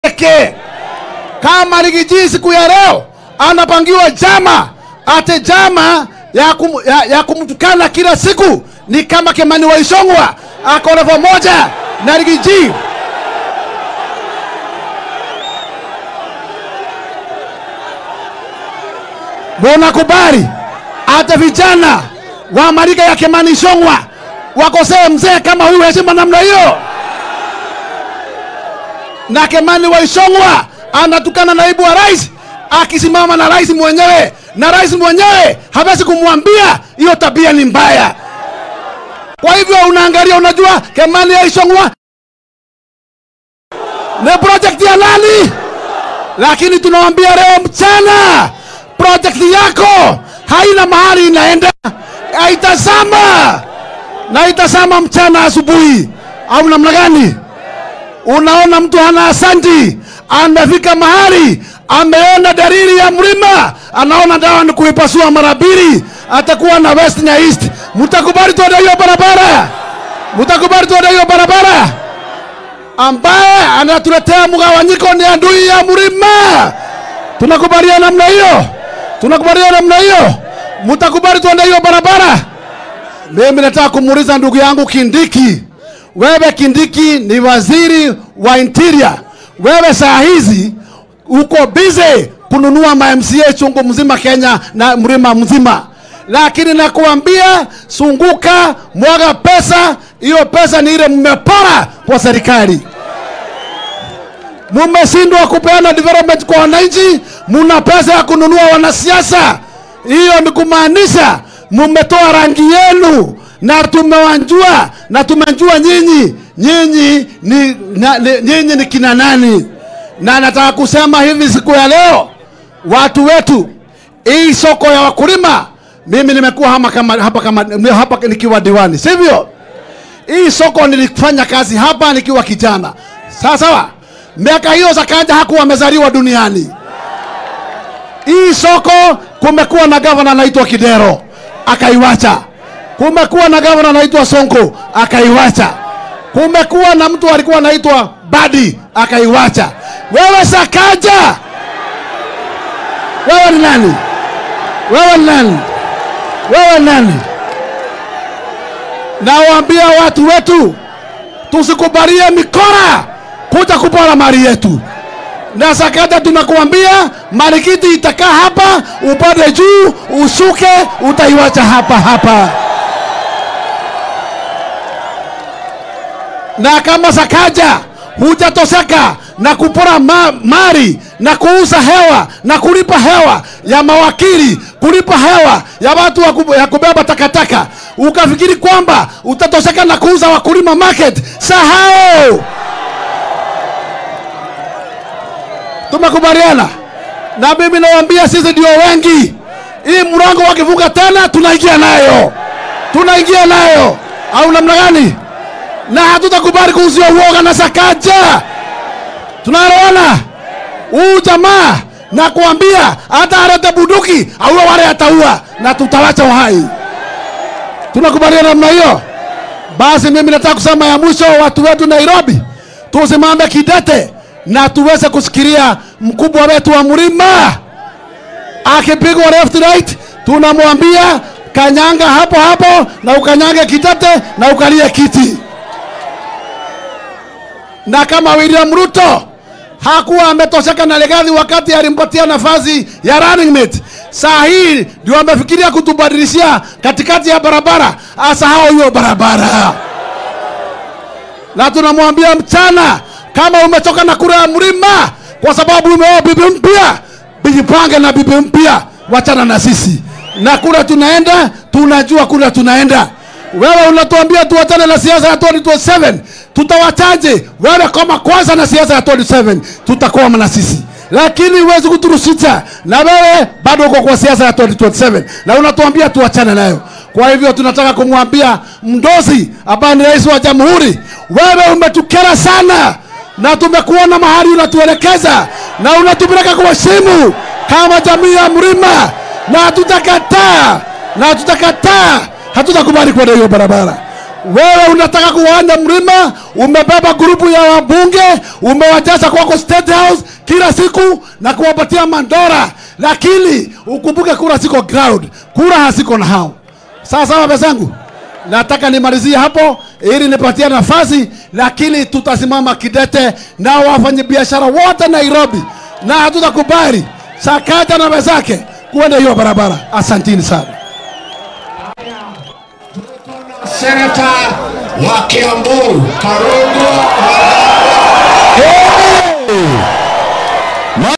Kama Marigiti siku ya leo anapangiwa jama, ate jama ya kumtukana kila siku ni kama Kemani wa Isongwa ako level moja na Marigiti. Mbona kubali ate vijana wa marika ya Kemani Isongwa wakosea mzee kama huyu heshima namna hiyo? Na Kemani wa Isongwa anatukana naibu wa rais akisimama na rais mwenyewe, na rais mwenyewe hawezi kumwambia hiyo tabia ni mbaya. Kwa hivyo unaangalia, unajua Kemani ya Isongwa ni project ya nani? Lakini tunawaambia leo mchana project yako haina mahali inaenda. Itazama mchana asubuhi au namna gani? Unaona mtu hana asanti, amefika mahali ameona dalili ya mlima, anaona dawa ni kuipasua mara mbili, atakuwa na west na east. Mtakubali tuende hiyo barabara? Mtakubali tuende hiyo barabara? Ambaye anatuletea mgawanyiko ni adui ya mlima. Tunakubaliana namna hiyo? Tunakubaliana namna hiyo? Mtakubali tuende hiyo barabara? Mimi nataka kumuuliza ndugu yangu Kindiki. Wewe Kindiki ni waziri wa interior. Wewe saa hizi uko busy kununua MCA chungu mzima Kenya na mlima mzima. Lakini nakuambia sunguka, mwaga pesa, hiyo pesa ni ile mmepora kwa serikali. Mmeshindwa kupeana development kwa wananchi, muna pesa ya kununua wanasiasa. Hiyo ni kumaanisha mmetoa rangi yenu na tumewanjua, na tumejua nyinyi ni kina nani. Na nataka kusema hivi siku ya leo, watu wetu, hii soko ya wakulima, mimi nimekuwa hapa nikiwa diwani, sivyo? Hii soko nilifanya kazi hapa nikiwa kijana. Sawa? Miaka hiyo Zakanja hakuwa amezaliwa duniani. Hii soko kumekuwa na gavana anaitwa Kidero, akaiwacha. Kumekuwa na gavana anaitwa Sonko, akaiwacha. Kumekuwa na mtu alikuwa anaitwa Badi, akaiwacha. Wewe Zakanja, wewe ni nani? Wewe ni nani? Wewe ni nani? Nawaambia watu wetu, tusikubalie mikora kuja kupora mali yetu. Na Zakanja tunakuambia Marigiti itakaa hapa, upande juu, ushuke, utaiwacha hapa. Na kama Zakanja hujatoseka na kupora mali na kuuza hewa na kulipa hewa ya mawakili, kulipa hewa ya watu ya kubeba takataka, ukafikiri kwamba utatoseka na kuuza wakulima market, sahau. Tumekubaliana? Na mimi nawaambia sisi ndio wengi. Hii mlango wakifunga tena tunaingia nayo. Tunaingia nayo. Au namna gani? Na hatutakubali kuuzia uoga na Zakanja. Tunaelewana? Huyu jamaa na kuambia hata alete bunduki au wale ataua na tutawacha uhai. Tunakubaliana namna hiyo? Basi mimi nataka kusema ya mwisho, watu wetu Nairobi, tusimame kidete na tuweze kusikilia mkubwa wetu wa mlima. Akipigwa left right, tunamwambia kanyanga hapo na ukanyange kitete na ukalie kiti. Na kama William Ruto hakuwa ametosheka na Legathi wakati alimpatia nafasi ya running mate, saa hii ndio amefikiria kutubadilishia katikati ya barabara, asahau hiyo barabara. Na tunamwambia mchana, kama umetoka na kura ya mlima kwa sababu umeoa bibi mpya, bijipange na bibi mpya, wachana na sisi. Na kura tunaenda, tunajua kura tunaenda. Wewe unatuambia tuwachane na siasa ya 2027, tutawachaje? Wewe kama kwanza na siasa ya 2027, tutakuwa na sisi. Lakini huwezi kuturusisha, na wewe bado uko kwa siasa ya 2027 na unatuambia tuwachane nayo. Kwa hivyo tunataka kumwambia Mdozi ambaye ni rais wa jamhuri, wewe umetukera sana na tumekuona mahali unatuelekeza na unatupeleka kwa simu kama jamii ya mlima, na tutakataa, hatutakubali kwa hiyo barabara. Wewe unataka kuanda mlima, umebeba grupu ya wabunge, umewajaza kwako State House kila siku na kuwapatia mandora, lakini ukumbuke kura siko ground, kura hasiko na hao. Sasa wapezangu, nataka nimalizie hapo ili nipatie nafasi, lakini tutasimama kidete na wafanyabiashara wote Nairobi, na hatutakubali Sakata na wenzake kuenda hiyo barabara. Asanteni sana. Senator wa Kiambu Karongo